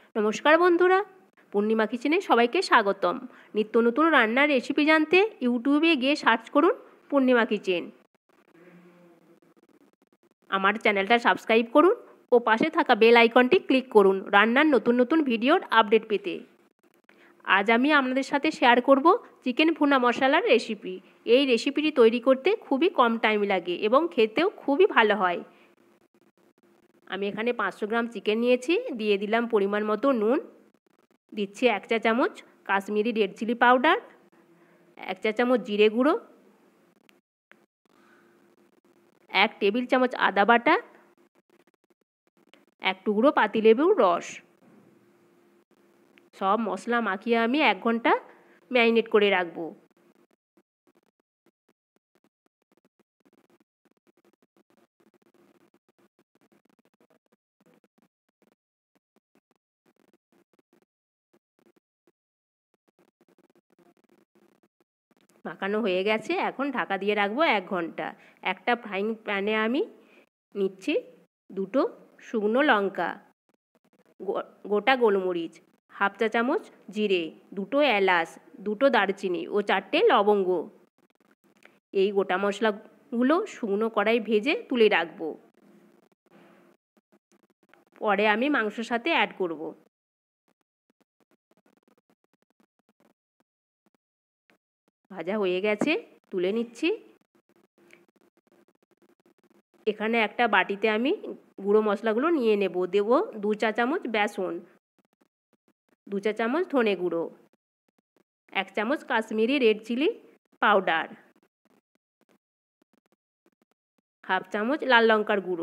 নমস্কার বন্ধুরা, পূর্ণিমা কিচেনে সবাইকে স্বাগতম। নিত্য নতুন রান্নার রেসিপি জানতে ইউটিউবে গিয়ে সার্চ করুন পূর্ণিমা কিচেন। আমার চ্যানেলটা সাবস্ক্রাইব করুন ও পাশে থাকা বেল আইকনটি ক্লিক করুন রান্নার নতুন নতুন ভিডিওর আপডেট পেতে। আজ আমি আপনাদের সাথে শেয়ার করব চিকেন ভুনা মশলার রেসিপি। এই রেসিপিটি তৈরি করতে খুবই কম টাইম লাগে এবং খেতেও খুবই ভালো হয়। আমি এখানে 500 গ্রাম চিকেন নিয়েছি, দিয়ে দিলাম পরিমাণ মতো নুন, দিচ্ছি 1 চা চামচ কাশ্মীরি রেড চিলি পাউডার, 1 চা চামচ জিরে গুঁড়ো, 1 টেবিল চামচ আদা বাটা, 1 টুকরো পাতিলেবুর রস। সব মশলা মাখিয়ে আমি 1 ঘন্টা ম্যারিনেট করে রাখবো। মাখানো হয়ে গেছে, এখন ঢাকা দিয়ে রাখবো 1 ঘন্টা। একটা ফ্রাইং প্যানে আমি নিচ্ছি 2টো শুকনো লঙ্কা, গোটা গোলমরিচ, 1/2 চা চামচ জিরে, 2টো এলাচ, 2টো দারচিনি ও 4টে লবঙ্গ। এই গোটা মশলাগুলো শুকনো কড়াই ভেজে তুলে রাখবো। পরে আমি মাংসর সাথে অ্যাড করব। ভাজা হয়ে গেছে, তুলে নিচ্ছি। এখানে একটা বাটিতে আমি গুঁড়ো মশলাগুলো নিয়ে নেব। দেব 2 চা চামচ বেসন, 2 চা চামচ ধনে গুঁড়ো, 1 চামচ কাশ্মীরি রেড চিলি পাউডার, 1/2 চামচ লাল লঙ্কার গুঁড়ো,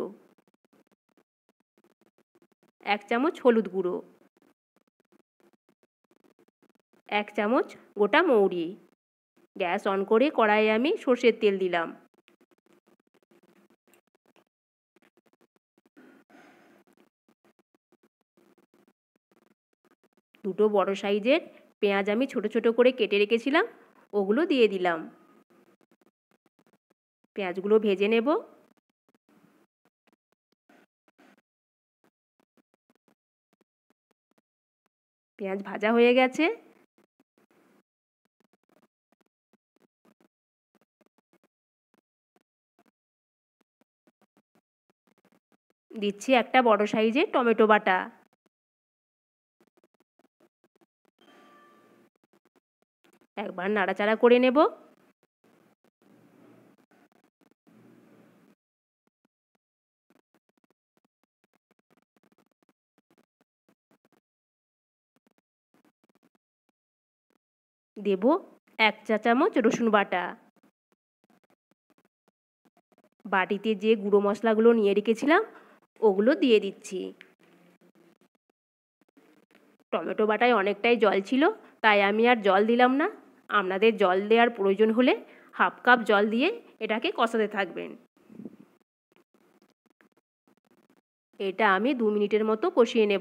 1 চামচ হলুদ গুঁড়ো, 1 চামচ গোটা মৌরি। গ্যাস অন করে কড়াইয়ে আমি সর্ষের তেল দিলাম। দুটো বড় সাইজের পেঁয়াজ আমি ছোট ছোট করে কেটে রেখেছিলাম, ওগুলো দিয়ে দিলাম। পেঁয়াজগুলো ভেজে নেব। পেঁয়াজ ভাজা হয়ে গেছে। দিচ্ছি একটা বড় সাইজের টমেটো বাটা। একবার নাড়াচাড়া করে নেব। দেব 1 চা চামচ রসুন বাটা। বাটিতে যে গুঁড়ো মশলাগুলো নিয়ে রেখেছিলাম ওগুলো দিয়ে দিচ্ছি। টমেটো বাটায় অনেকটাই জল ছিল, তাই আমি আর জল দিলাম না। আপনাদের জল দেওয়ার প্রয়োজন হলে 1/2 কাপ জল দিয়ে এটাকে কষাতে থাকবেন। এটা আমি 2 মিনিটের মতো কষিয়ে নেব।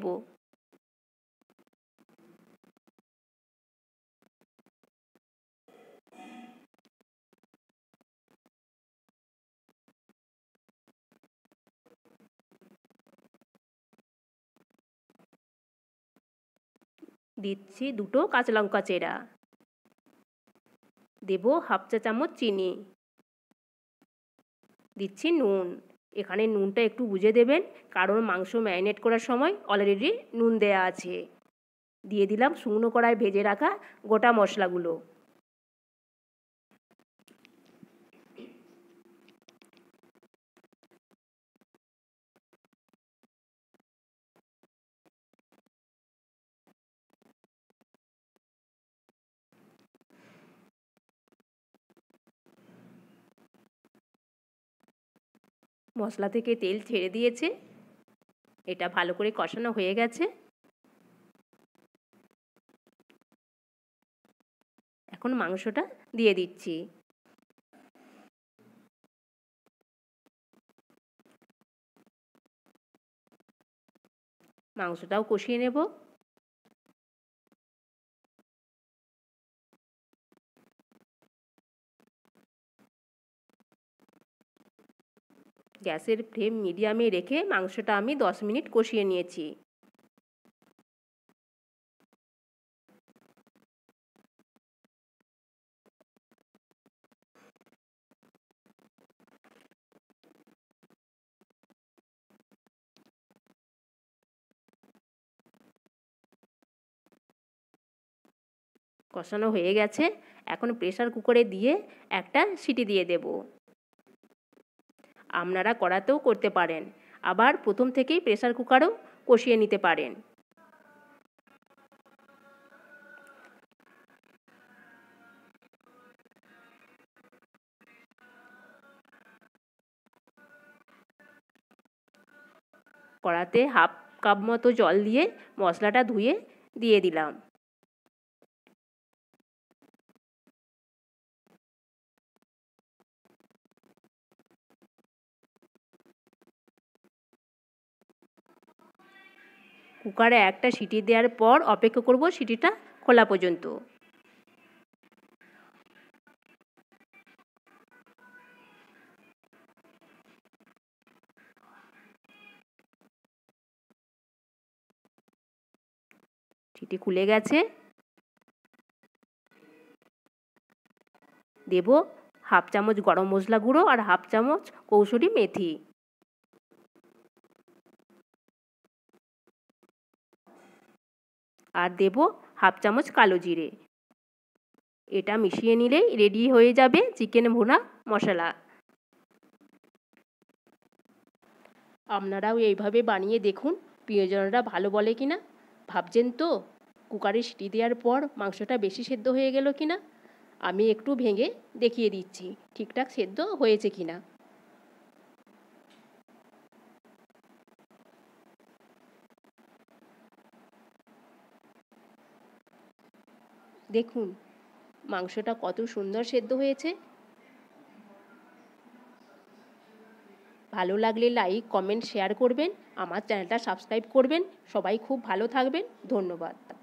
দিচ্ছি 2টো কাঁচা লঙ্কা চেরা। দেব 1/2 চা চামচ চিনি। দিচ্ছি নুন। এখানে নুনটা একটু বুঝে দেবেন, কারণ মাংস ম্যারিনেট করার সময় অলরেডি নুন দেয়া আছে। দিয়ে দিলাম শুকনো কড়ায় ভেজে রাখা গোটা মশলাগুলো। মশলা থেকে তেল ছেড়ে দিয়েছে। এটা ভালো করে কষানো হয়ে গেছে। এখন মাংসটা দিয়ে দিচ্ছি। মাংসটাও কষিয়ে নেব। গ্যাসের ফ্লেম মিডিয়ামে রেখে মাংসটা আমি 10 মিনিট কষিয়ে নিয়েছি। কষানো হয়ে গেছে। এখন প্রেসার কুকারে দিয়ে একটা সিটি দিয়ে দেব। আপনারা কড়াতেও করতে পারেন, আবার প্রথম থেকেই প্রেসার কুকারেও কষিয়ে নিতে পারেন। কড়াতে হাফ কাপ মতো জল দিয়ে মশলাটা ধুয়ে দিয়ে দিলাম। কুকারে একটা সিটি দেওয়ার পর অপেক্ষা করব সিটিটা খোলা পর্যন্ত। সিটি খুলে গেছে। দেব হাফ চামচ গরম মশলা গুঁড়ো আর হাফ চামচ কসুরি মেথি। আর দেব হাফ চামচ কালো জিরে। এটা মিশিয়ে নিলেই রেডি হয়ে যাবে চিকেন ভুনা মশলা। আপনারাও এইভাবে বানিয়ে দেখুন প্রিয়জনরা ভালো বলে কিনা। ভাবছেন তো কুকারে সিটি দেওয়ার পর মাংসটা বেশি সেদ্ধ হয়ে গেল কিনা। আমি একটু ভেঙে দেখিয়ে দিচ্ছি ঠিকঠাক সেদ্ধ হয়েছে কিনা। দেখুন মাংসটা কত সুন্দর সেদ্ধ হয়েছে। ভালো লাগলে লাইক, কমেন্ট, শেয়ার করবেন। আমার চ্যানেলটা সাবস্ক্রাইব করবেন। সবাই খুব ভালো থাকবেন। ধন্যবাদ।